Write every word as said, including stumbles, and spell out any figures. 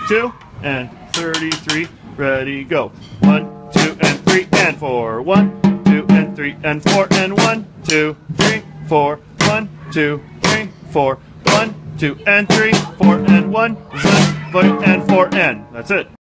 thirty-two and thirty-three. Ready, go. One, two, and three, and four. One, two, and three, and four, and one, two, three, four. One, two, three, four. One, two, and three, four, and one, and four, and that's it.